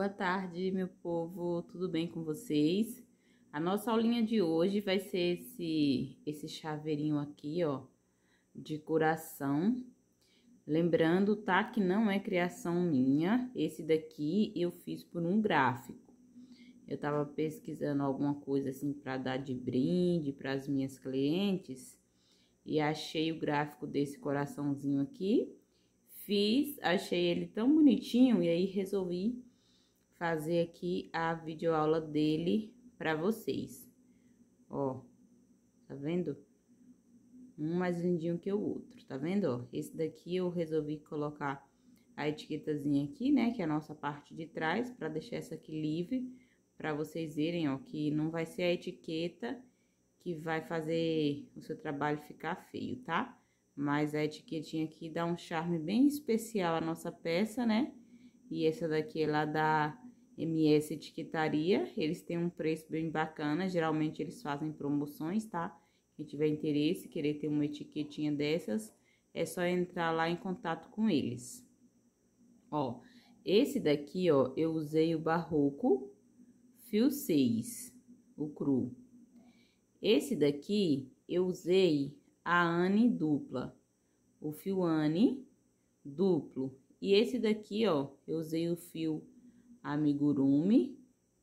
Boa tarde, meu povo, tudo bem com vocês? A nossa aulinha de hoje vai ser esse chaveirinho aqui, ó, de coração. Lembrando, tá, que não é criação minha, esse daqui eu fiz por um gráfico. Eu tava pesquisando alguma coisa assim para dar de brinde para as minhas clientes e achei o gráfico desse coraçãozinho aqui. Achei ele tão bonitinho e aí resolvi fazer aqui a videoaula dele para vocês. Ó, tá vendo? Um mais lindinho que o outro, tá vendo, ó? Esse daqui eu resolvi colocar a etiquetazinha aqui, né, que é a nossa parte de trás, para deixar essa aqui livre, para vocês verem, ó, que não vai ser a etiqueta que vai fazer o seu trabalho ficar feio, tá? Mas a etiquetinha aqui dá um charme bem especial à nossa peça, né? E essa daqui é lá da MS Etiquetaria, eles têm um preço bem bacana, geralmente eles fazem promoções, tá? Quem tiver interesse, querer ter uma etiquetinha dessas, é só entrar lá em contato com eles. Ó, esse daqui, ó, eu usei o Barroco fio 6, o cru. Esse daqui, eu usei a Anne dupla, o fio Anne duplo. E esse daqui, ó, eu usei o fio amigurumi,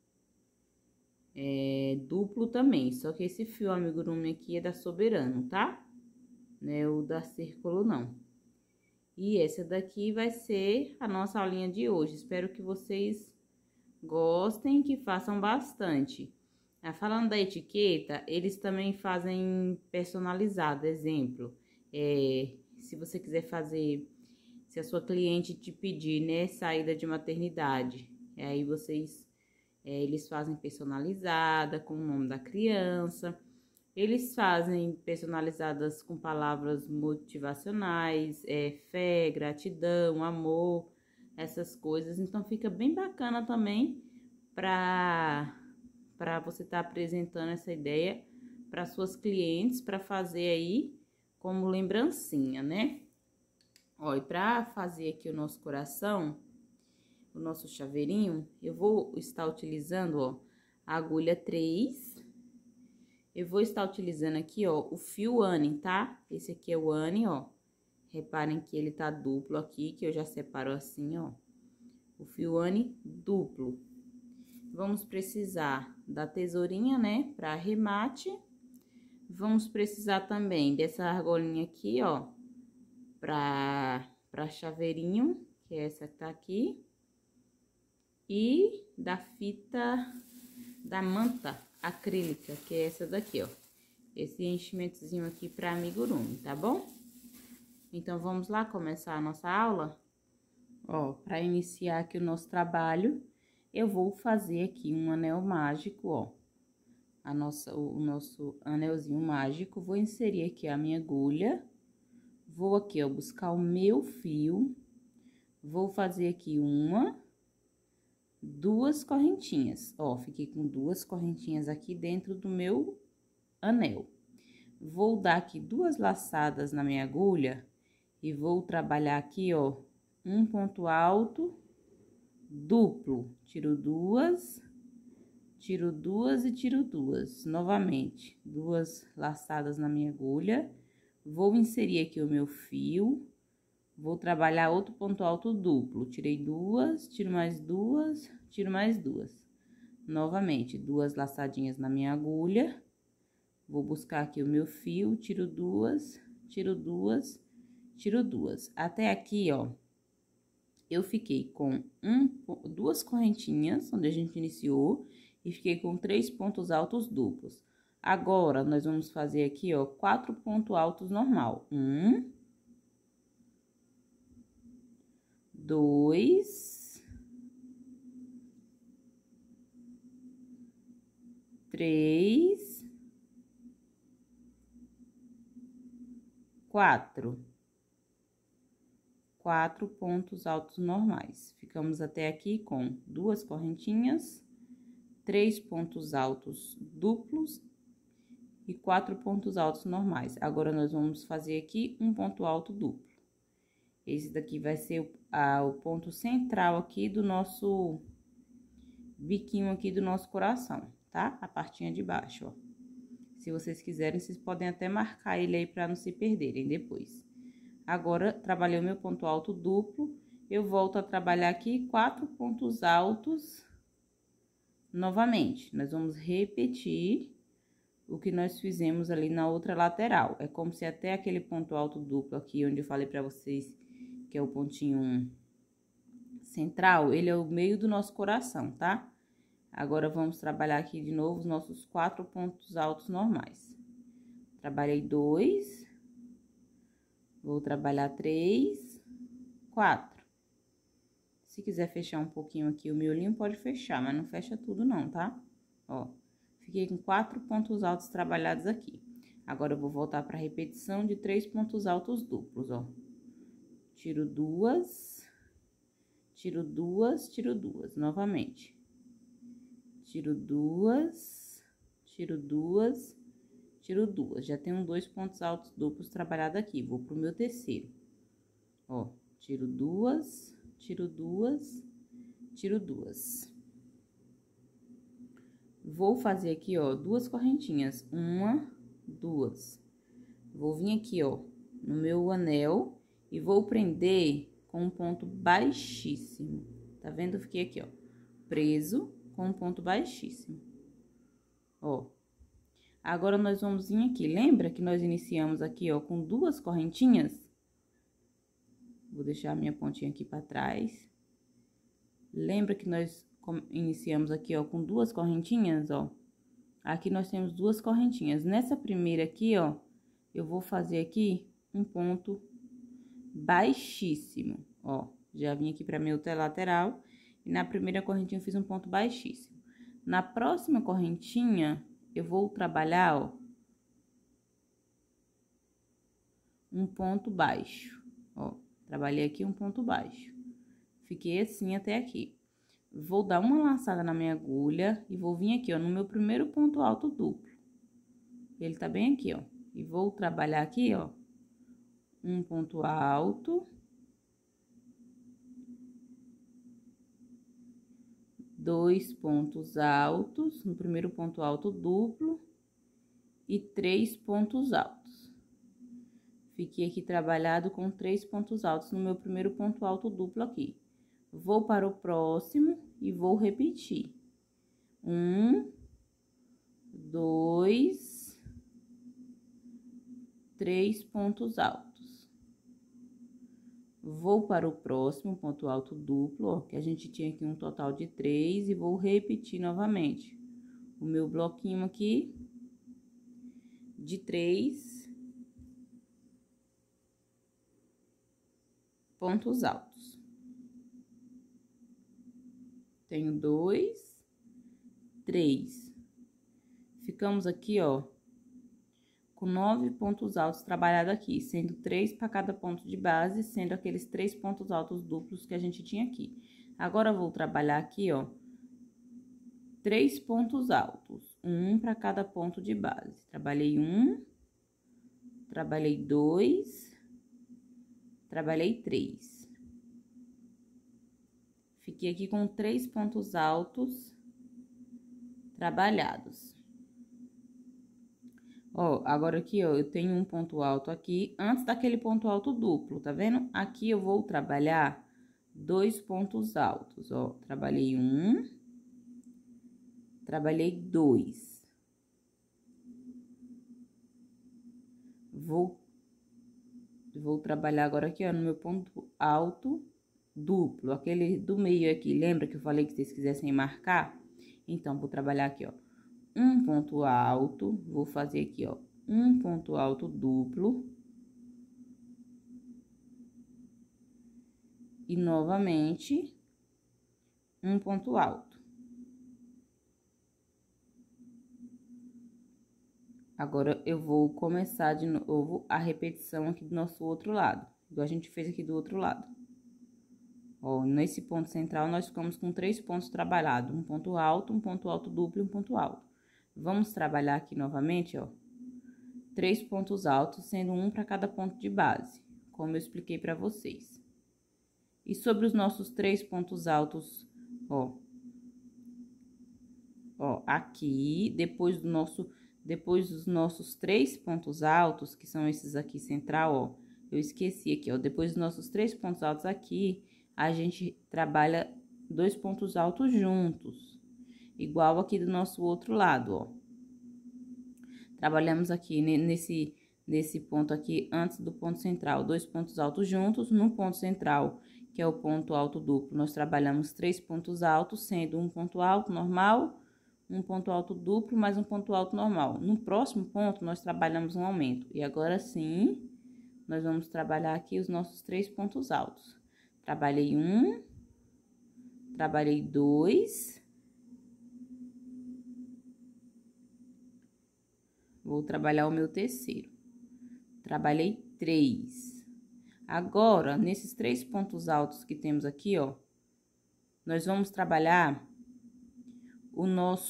duplo também. Só que esse fio amigurumi aqui é da Soberano, tá? Não é o da Círculo, não. E essa daqui vai ser a nossa aulinha de hoje. Espero que vocês gostem, que façam bastante. Falando da etiqueta, eles também fazem personalizado, exemplo. Se você quiser fazer, se a sua cliente te pedir, né, saída de maternidade, aí eles fazem personalizada com o nome da criança. Eles fazem personalizadas com palavras motivacionais, fé, gratidão, amor, essas coisas. Então, fica bem bacana também para você estar apresentando essa ideia para suas clientes, para fazer aí como lembrancinha, né? Ó, e para fazer aqui o nosso coração, o nosso chaveirinho, eu vou estar utilizando, ó, a agulha 3. Eu vou estar utilizando aqui, ó, o fio Anne, tá? Esse aqui é o Anne, ó. Reparem que ele tá duplo aqui, que eu já separo assim, ó. O fio Anne duplo. Vamos precisar da tesourinha, né, para arremate. Vamos precisar também dessa argolinha aqui, ó, para chaveirinho, que é essa que tá aqui. E da fita da manta acrílica, que é essa daqui, ó. Esse enchimentozinho aqui para amigurumi, tá bom? Então, vamos lá começar a nossa aula? Ó, para iniciar aqui o nosso trabalho, eu vou fazer aqui um anel mágico, ó. O nosso anelzinho mágico, vou inserir aqui a minha agulha. Vou aqui, ó, buscar o meu fio. Vou fazer aqui duas correntinhas, ó, fiquei com 2 correntinhas aqui dentro do meu anel. Vou dar aqui 2 laçadas na minha agulha e vou trabalhar aqui, ó, um ponto alto duplo. Tiro 2 e tiro 2. Novamente, 2 laçadas na minha agulha. Vou inserir aqui o meu fio. Vou trabalhar outro ponto alto duplo. Tirei 2, tiro mais 2, tiro mais 2. Novamente, 2 laçadinhas na minha agulha. Vou buscar aqui o meu fio, tiro 2, tiro 2, tiro 2. Até aqui, ó, eu fiquei com 2 correntinhas, onde a gente iniciou, e fiquei com 3 pontos altos duplos. Agora, nós vamos fazer aqui, ó, 4 pontos altos normal. 1, 2, 3, 4. 4 pontos altos normais. Ficamos até aqui com 2 correntinhas, 3 pontos altos duplos e 4 pontos altos normais. Agora, nós vamos fazer aqui um ponto alto duplo. Esse daqui vai ser o ponto central aqui do nosso biquinho aqui do nosso coração, tá? A partinha de baixo, ó. Se vocês quiserem, vocês podem até marcar ele aí pra não se perderem depois. Agora, trabalhei o meu ponto alto duplo, eu volto a trabalhar aqui 4 pontos altos novamente. Nós vamos repetir o que nós fizemos ali na outra lateral. É como se até aquele ponto alto duplo aqui, onde eu falei pra vocês que é o pontinho central, ele é o meio do nosso coração, tá? Agora, vamos trabalhar aqui de novo os nossos 4 pontos altos normais. Trabalhei 2, vou trabalhar 3, 4. Se quiser fechar um pouquinho aqui o miolinho, pode fechar, mas não fecha tudo não, tá? Ó, fiquei com 4 pontos altos trabalhados aqui. Agora, eu vou voltar pra repetição de 3 pontos altos duplos, ó. Tiro 2, tiro 2, tiro 2, novamente. Tiro 2, tiro 2, tiro 2. Já tenho 2 pontos altos duplos trabalhados aqui. Vou pro meu terceiro. Ó, tiro 2, tiro 2, tiro 2. Vou fazer aqui, ó, 2 correntinhas. 1, 2. Vou vir aqui, ó, no meu anel e vou prender com um ponto baixíssimo. Tá vendo? Eu fiquei aqui, ó, preso com um ponto baixíssimo. Ó. Agora, nós vamos vir aqui. Lembra que nós iniciamos aqui, ó, com 2 correntinhas? Vou deixar a minha pontinha aqui pra trás. Lembra que nós iniciamos aqui, ó, com 2 correntinhas, ó? Aqui nós temos 2 correntinhas. Nessa primeira aqui, ó, eu vou fazer aqui um ponto baixíssimo, ó. Já vim aqui pra minha outra lateral e na primeira correntinha eu fiz um ponto baixíssimo. Na próxima correntinha, eu vou trabalhar, ó, um ponto baixo, ó. Trabalhei aqui um ponto baixo. Fiquei assim até aqui. Vou dar uma laçada na minha agulha e vou vir aqui, ó, no meu primeiro ponto alto duplo. Ele tá bem aqui, ó. E vou trabalhar aqui, ó, um ponto alto, 2 pontos altos no primeiro ponto alto duplo e 3 pontos altos. Fiquei aqui trabalhado com 3 pontos altos no meu primeiro ponto alto duplo aqui. Vou para o próximo e vou repetir. 1, 2, 3 pontos altos. Vou para o próximo ponto alto duplo, ó, que a gente tinha aqui um total de 3, e vou repetir novamente o meu bloquinho aqui de 3 pontos altos. Tenho 2, 3. Ficamos aqui, ó, com 9 pontos altos trabalhados aqui, sendo 3 para cada ponto de base, sendo aqueles 3 pontos altos duplos que a gente tinha aqui. Agora, vou trabalhar aqui, ó, 3 pontos altos, 1 para cada ponto de base. Trabalhei 1, trabalhei 2, trabalhei 3. Fiquei aqui com 3 pontos altos trabalhados. Ó, agora aqui, ó, eu tenho um ponto alto aqui, antes daquele ponto alto duplo, tá vendo? Aqui eu vou trabalhar 2 pontos altos, ó. Trabalhei 1, trabalhei 2. Vou trabalhar agora aqui, ó, no meu ponto alto duplo, aquele do meio aqui. Lembra que eu falei que vocês quisessem marcar? Então, vou trabalhar aqui, ó, um ponto alto, vou fazer aqui, ó, um ponto alto duplo. E novamente, um ponto alto. Agora, eu vou começar de novo a repetição aqui do nosso outro lado, igual a gente fez aqui do outro lado. Ó, nesse ponto central, nós ficamos com 3 pontos trabalhados, um ponto alto duplo e um ponto alto. Vamos trabalhar aqui novamente, ó, 3 pontos altos, sendo um para cada ponto de base, como eu expliquei para vocês. E sobre os nossos 3 pontos altos, ó, Ó, aqui, depois dos nossos 3 pontos altos, que são esses aqui central, ó, eu esqueci aqui, ó, depois dos nossos 3 pontos altos aqui, a gente trabalha 2 pontos altos juntos, igual aqui do nosso outro lado, ó. Trabalhamos aqui nesse ponto aqui, antes do ponto central, 2 pontos altos juntos. No ponto central, que é o ponto alto duplo, nós trabalhamos 3 pontos altos, sendo um ponto alto normal, um ponto alto duplo, mais um ponto alto normal. No próximo ponto, nós trabalhamos um aumento. E agora sim, nós vamos trabalhar aqui os nossos 3 pontos altos. Trabalhei um, trabalhei 2... Vou trabalhar o meu terceiro. Trabalhei 3. Agora, nesses 3 pontos altos que temos aqui, ó, nós vamos trabalhar os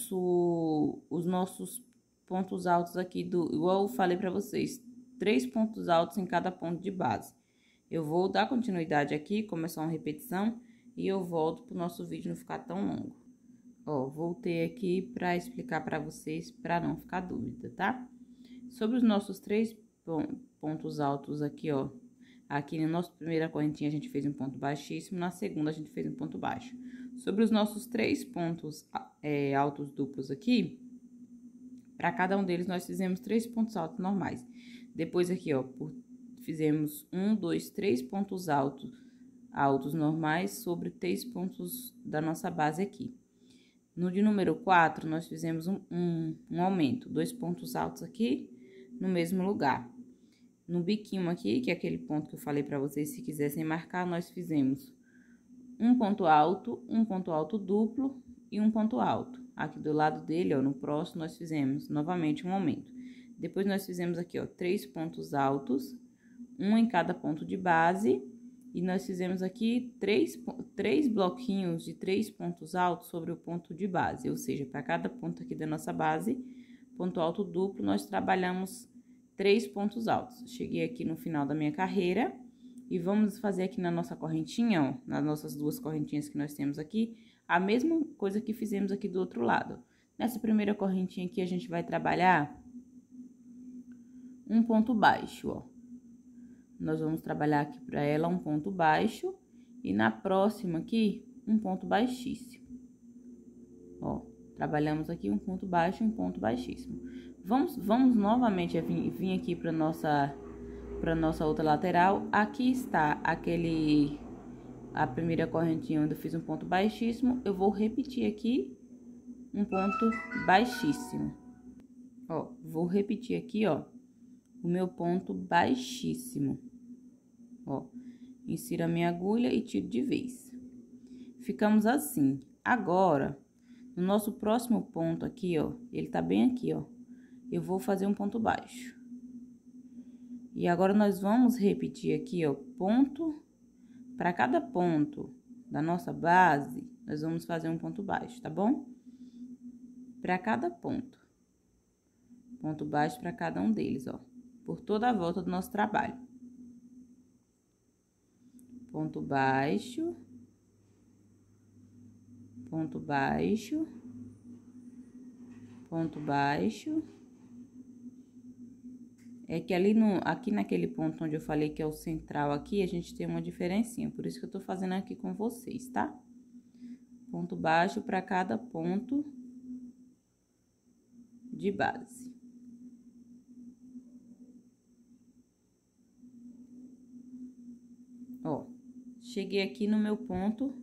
nossos pontos altos aqui igual eu falei pra vocês, 3 pontos altos em cada ponto de base. Eu vou dar continuidade aqui, começar uma repetição, e eu volto pro nosso vídeo não ficar tão longo. Ó, voltei aqui pra explicar pra vocês, pra não ficar dúvida, tá? Sobre os nossos 3 pontos altos aqui, ó. Aqui na nossa primeira correntinha a gente fez um ponto baixíssimo, na segunda a gente fez um ponto baixo. Sobre os nossos 3 pontos altos duplos aqui, pra cada um deles nós fizemos 3 pontos altos normais. Depois aqui, ó, fizemos 1, 2, 3 pontos altos normais sobre 3 pontos da nossa base aqui. No de número 4, nós fizemos um aumento, 2 pontos altos aqui no mesmo lugar. No biquinho aqui, que é aquele ponto que eu falei pra vocês, se quisessem marcar, nós fizemos um ponto alto duplo e um ponto alto. Aqui do lado dele, ó, no próximo, nós fizemos novamente um aumento. Depois, nós fizemos aqui, ó, 3 pontos altos, um em cada ponto de base. E nós fizemos aqui 3 bloquinhos de 3 pontos altos sobre o ponto de base, ou seja, para cada ponto aqui da nossa base, ponto alto duplo, nós trabalhamos 3 pontos altos. Cheguei aqui no final da minha carreira e vamos fazer aqui na nossa correntinha, ó, nas nossas 2 correntinhas que nós temos aqui, a mesma coisa que fizemos aqui do outro lado. Nessa primeira correntinha aqui, a gente vai trabalhar um ponto baixo, ó. Nós vamos trabalhar aqui para ela um ponto baixo e na próxima aqui um ponto baixíssimo. Ó, trabalhamos aqui um ponto baixo e um ponto baixíssimo. Vamos novamente vir aqui para nossa outra lateral. Aqui está a primeira correntinha onde eu fiz um ponto baixíssimo. Eu vou repetir aqui um ponto baixíssimo. Ó, vou repetir aqui, ó, o meu ponto baixíssimo. Ó, insiro a minha agulha e tiro de vez. Ficamos assim. Agora, no nosso próximo ponto aqui, ó, ele tá bem aqui, ó, eu vou fazer um ponto baixo. E agora, nós vamos repetir aqui, ó, ponto, para cada ponto da nossa base, nós vamos fazer um ponto baixo, tá bom? Para cada ponto. Ponto baixo para cada um deles, ó, por toda a volta do nosso trabalho. Ponto baixo, ponto baixo, ponto baixo. É que aqui naquele ponto onde eu falei que é o central aqui, a gente tem uma diferencinha, por isso que eu tô fazendo aqui com vocês, tá? Ponto baixo para cada ponto de base. Ó, cheguei aqui no meu ponto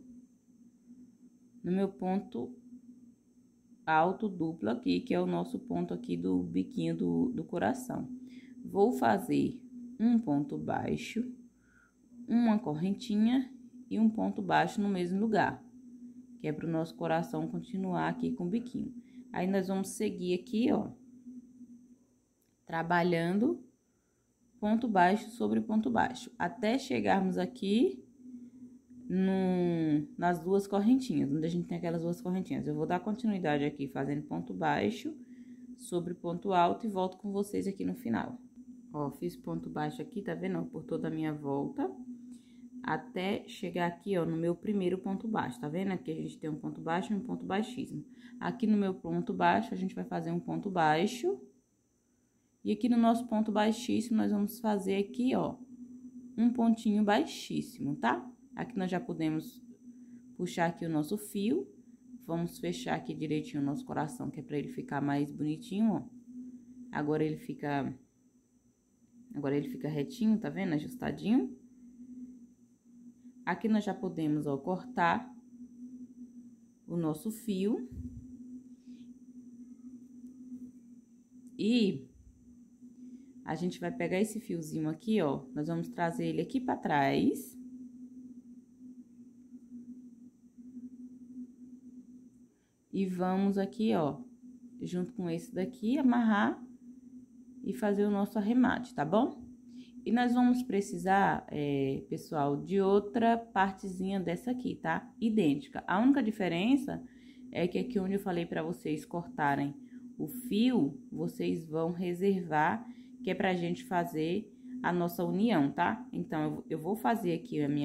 alto duplo aqui, que é o nosso ponto aqui do biquinho do coração. Vou fazer um ponto baixo, uma correntinha e um ponto baixo no mesmo lugar, que é para o nosso coração continuar aqui com o biquinho. Aí, nós vamos seguir aqui, ó, trabalhando ponto baixo sobre ponto baixo, até chegarmos aqui nas 2 correntinhas, onde a gente tem aquelas 2 correntinhas. Eu vou dar continuidade aqui, fazendo ponto baixo sobre ponto alto e volto com vocês aqui no final. Ó, fiz ponto baixo aqui, tá vendo? Por toda a minha volta. até chegar aqui, ó, no meu primeiro ponto baixo, tá vendo? Aqui a gente tem um ponto baixo e um ponto baixíssimo. Aqui no meu ponto baixo, a gente vai fazer um ponto baixo. E aqui no nosso ponto baixíssimo, nós vamos fazer aqui, ó, um pontinho baixíssimo, tá? Aqui nós já podemos puxar aqui o nosso fio. Vamos fechar aqui direitinho o nosso coração, que é pra ele ficar mais bonitinho, ó. Agora ele fica retinho, tá vendo? Ajustadinho. Aqui nós já podemos, ó, cortar o nosso fio. E a gente vai pegar esse fiozinho aqui, ó, nós vamos trazer ele aqui pra trás. E vamos aqui, ó, junto com esse daqui, amarrar e fazer o nosso arremate, tá bom? E nós vamos precisar, pessoal, de outra partezinha dessa aqui, tá? Idêntica. A única diferença é que aqui onde eu falei pra vocês cortarem o fio, vocês vão reservar, que é pra gente fazer a nossa união, tá? Então, eu vou fazer aqui o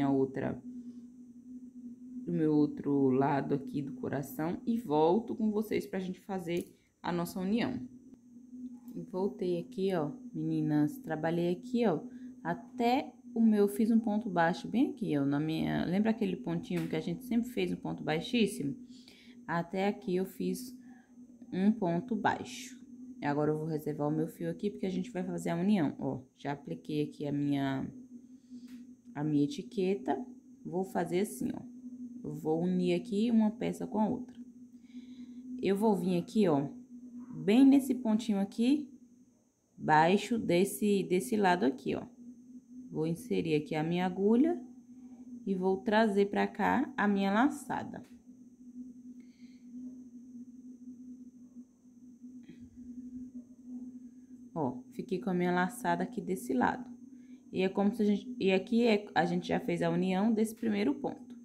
meu outro lado aqui do coração e volto com vocês pra gente fazer a nossa união. Voltei aqui, ó, meninas, trabalhei aqui, ó, até o meu, fiz um ponto baixo bem aqui, ó, lembra aquele pontinho que a gente sempre fez um ponto baixíssimo? Até aqui eu fiz um ponto baixo. Agora eu vou reservar o meu fio aqui, porque a gente vai fazer a união, ó. Já apliquei aqui a minha etiqueta, vou fazer assim, ó. Eu vou unir aqui uma peça com a outra. Eu vou vir aqui, ó, bem nesse pontinho aqui, baixo desse lado aqui, ó. Vou inserir aqui a minha agulha e vou trazer pra cá a minha laçada. Ó, fiquei com a minha laçada aqui desse lado. E é como se a gente... E aqui a gente já fez a união desse primeiro ponto.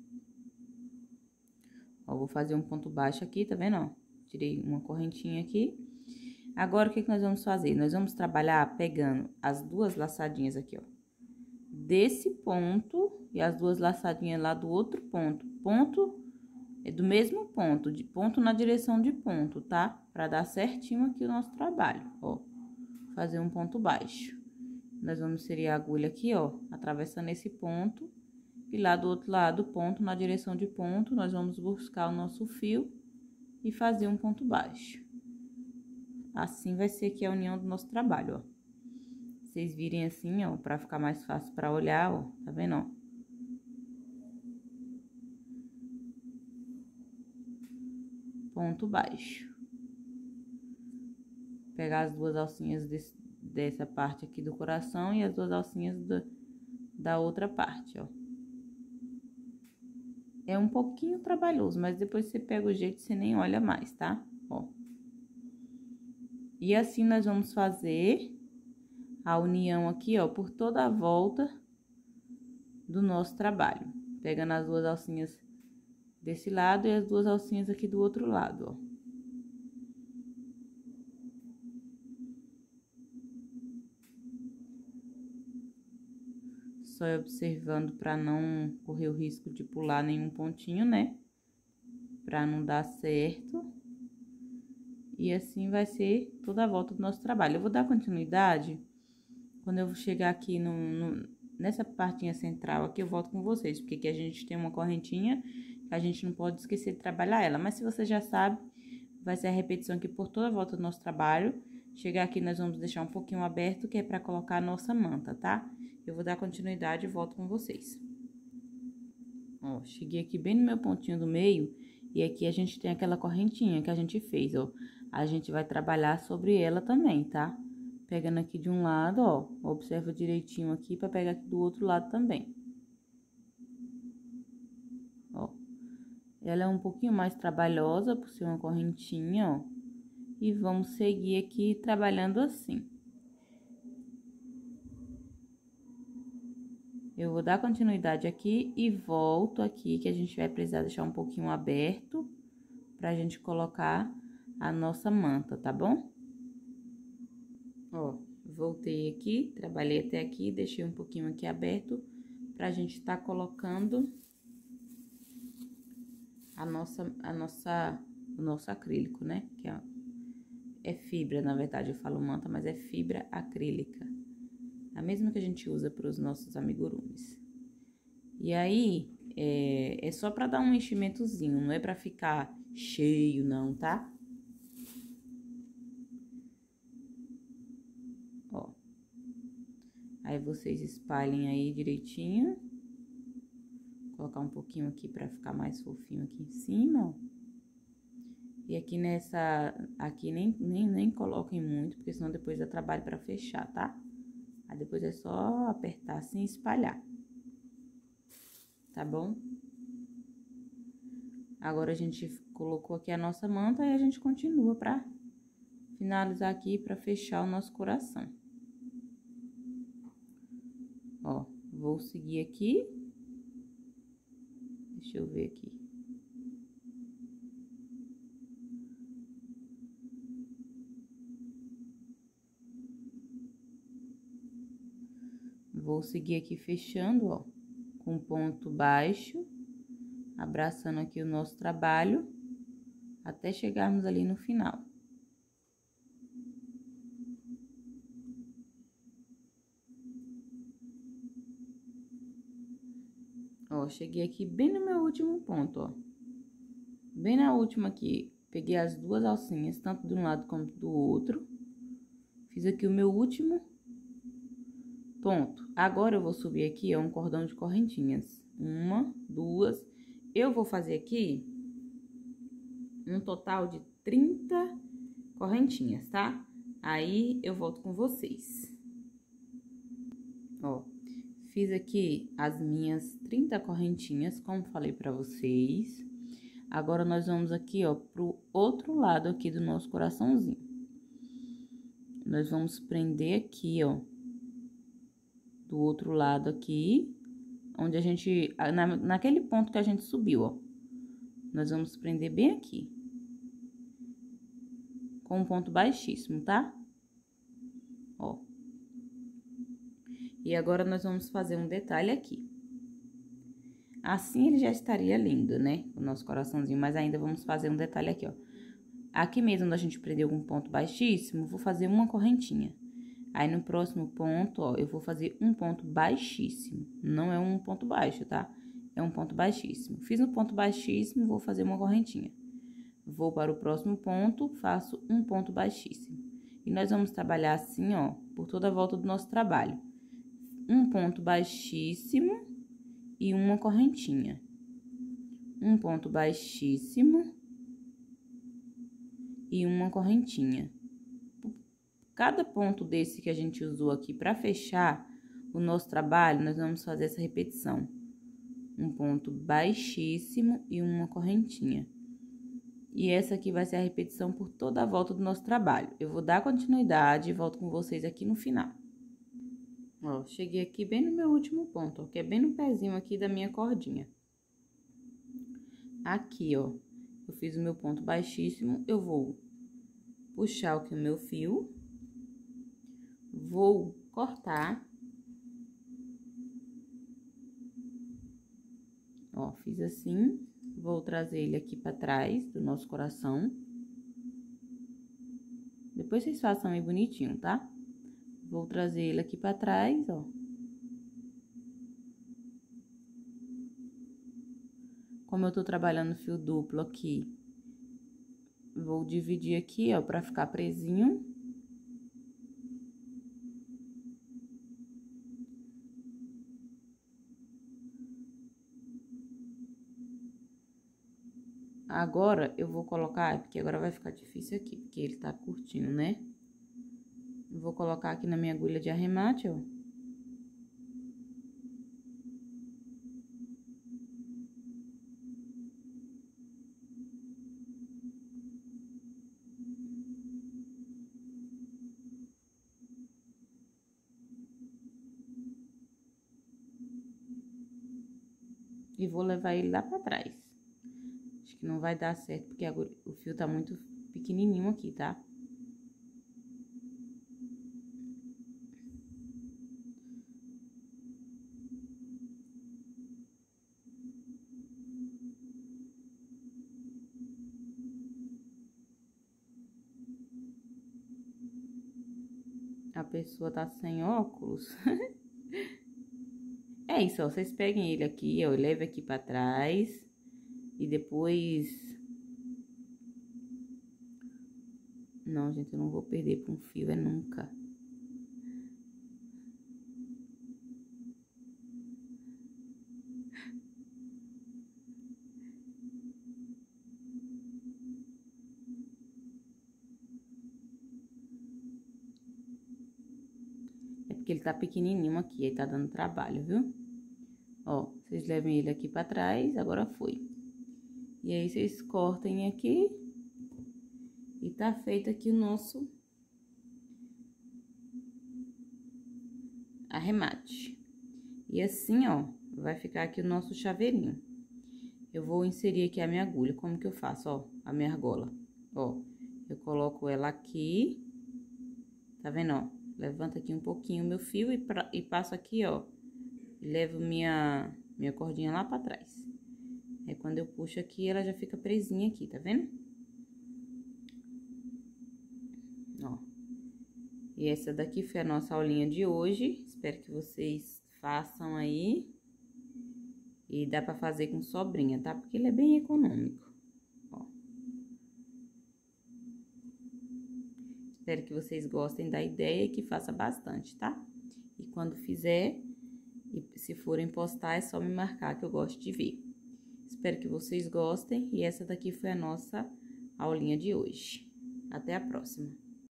Ó, vou fazer um ponto baixo aqui, tá vendo, ó? Tirei uma correntinha aqui. Agora, o que nós vamos fazer? Nós vamos trabalhar pegando as duas laçadinhas aqui, ó. Desse ponto e as duas laçadinhas lá do outro ponto. Ponto é do mesmo ponto, de ponto na direção de ponto, tá? Pra dar certinho aqui o nosso trabalho, ó. Fazer um ponto baixo. Nós vamos inserir a agulha aqui, ó, atravessando esse ponto. E lá do outro lado, ponto na direção de ponto, nós vamos buscar o nosso fio e fazer um ponto baixo. Assim vai ser aqui a união do nosso trabalho, ó. Vocês virem assim, ó, pra ficar mais fácil pra olhar, ó, tá vendo, ó? Ponto baixo. Pegar as duas alcinhas dessa parte aqui do coração e as duas alcinhas da outra parte, ó. É um pouquinho trabalhoso, mas depois você pega o jeito, você nem olha mais, tá? Ó. E assim nós vamos fazer a união aqui, ó, por toda a volta do nosso trabalho. Pegando as duas alcinhas desse lado e as duas alcinhas aqui do outro lado, ó. Só observando para não correr o risco de pular nenhum pontinho, né? Para não dar certo. E assim vai ser toda a volta do nosso trabalho. Eu vou dar continuidade quando eu chegar aqui nessa partinha central aqui, eu volto com vocês. Porque aqui a gente tem uma correntinha que a gente não pode esquecer de trabalhar ela. Mas se você já sabe, vai ser a repetição aqui por toda a volta do nosso trabalho. Chegar aqui, nós vamos deixar um pouquinho aberto, que é para colocar a nossa manta, tá? Eu vou dar continuidade e volto com vocês. Ó, cheguei aqui bem no meu pontinho do meio, e aqui a gente tem aquela correntinha que a gente fez, ó. A gente vai trabalhar sobre ela também, tá? Pegando aqui de um lado, ó, observa direitinho aqui pra pegar aqui do outro lado também. Ó, ela é um pouquinho mais trabalhosa por ser uma correntinha, ó. E vamos seguir aqui trabalhando assim. Eu vou dar continuidade aqui e volto aqui, que a gente vai precisar deixar um pouquinho aberto pra gente colocar a nossa manta, tá bom? Ó, voltei aqui, trabalhei até aqui, deixei um pouquinho aqui aberto pra gente tá colocando o nosso acrílico, né? Que é fibra, na verdade, eu falo manta, mas é fibra acrílica. A mesma que a gente usa para os nossos amigurumis. E aí, é só pra dar um enchimentozinho, não é pra ficar cheio, não, tá? Ó. Aí, vocês espalhem aí direitinho. Vou colocar um pouquinho aqui pra ficar mais fofinho aqui em cima, ó. E aqui aqui nem coloquem muito, porque senão depois dá trabalho pra fechar, tá? Aí depois é só apertar assim e espalhar. Tá bom? Agora a gente colocou aqui a nossa manta e a gente continua pra finalizar aqui, pra fechar o nosso coração. Ó, vou seguir aqui. Deixa eu ver aqui. Vou seguir aqui fechando, ó, com ponto baixo, abraçando aqui o nosso trabalho, até chegarmos ali no final. Ó, cheguei aqui bem no meu último ponto, ó. Bem na última aqui, peguei as duas alcinhas, tanto de um lado quanto do outro. Fiz aqui o meu último ponto. Agora, eu vou subir aqui, ó, um cordão de correntinhas. Uma, duas. Eu vou fazer aqui um total de 30 correntinhas, tá? Aí, eu volto com vocês. Ó, fiz aqui as minhas 30 correntinhas, como falei pra vocês. Agora, nós vamos aqui, ó, pro outro lado aqui do nosso coraçãozinho. Nós vamos prender aqui, ó, do outro lado aqui, onde a gente, naquele ponto que a gente subiu, ó. Nós vamos prender bem aqui. Com um ponto baixíssimo, tá? Ó. E agora, nós vamos fazer um detalhe aqui. Assim, ele já estaria lindo, né? O nosso coraçãozinho, mas ainda vamos fazer um detalhe aqui, ó. Aqui mesmo, onde a gente prendeu com um ponto baixíssimo, vou fazer uma correntinha. Aí, no próximo ponto, ó, eu vou fazer um ponto baixíssimo. Não é um ponto baixo, tá? É um ponto baixíssimo. Fiz no ponto baixíssimo, vou fazer uma correntinha. Vou para o próximo ponto, faço um ponto baixíssimo. E nós vamos trabalhar assim, ó, por toda a volta do nosso trabalho. Um ponto baixíssimo e uma correntinha. Um ponto baixíssimo e uma correntinha. Cada ponto desse que a gente usou aqui para fechar o nosso trabalho, nós vamos fazer essa repetição. Um ponto baixíssimo e uma correntinha. E essa aqui vai ser a repetição por toda a volta do nosso trabalho. Eu vou dar continuidade e volto com vocês aqui no final. Ó, cheguei aqui bem no meu último ponto, ó, que é bem no pezinho aqui da minha cordinha. Aqui, ó, eu fiz o meu ponto baixíssimo, eu vou puxar aqui o meu fio. Vou cortar. Ó, fiz assim. Vou trazer ele aqui pra trás do nosso coração. Depois vocês façam aí bonitinho, tá? Vou trazer ele aqui pra trás, ó. Como eu tô trabalhando fio duplo aqui, vou dividir aqui, ó, pra ficar presinho. Agora, eu vou colocar, porque agora vai ficar difícil aqui, porque ele tá curtinho, né? Vou colocar aqui na minha agulha de arremate, ó. E vou levar ele lá pra trás. Acho que não vai dar certo, porque o fio tá muito pequenininho aqui, tá? A pessoa tá sem óculos. É isso, ó. Vocês peguem ele aqui, ó, e levem aqui pra trás. E depois... Não, gente, eu não vou perder pra um fio, é nunca. É porque ele tá pequenininho aqui, aí tá dando trabalho, viu? Ó, vocês levem ele aqui pra trás, agora foi. E aí, vocês cortem aqui. E tá feito aqui o nosso arremate. E assim, ó, vai ficar aqui o nosso chaveirinho. Eu vou inserir aqui a minha agulha. Como que eu faço, ó, a minha argola? Ó, eu coloco ela aqui, tá vendo, ó? Levanto aqui um pouquinho o meu fio e passo aqui, ó, e levo minha cordinha lá pra trás. Aí, quando eu puxo aqui, ela já fica presinha aqui, tá vendo? Ó. E essa daqui foi a nossa aulinha de hoje. Espero que vocês façam aí. E dá pra fazer com sobrinha, tá? Porque ele é bem econômico. Ó. Espero que vocês gostem da ideia e que faça bastante, tá? E quando fizer, e se forem postar, é só me marcar que eu gosto de ver. Espero que vocês gostem. E essa daqui foi a nossa aulinha de hoje. Até a próxima.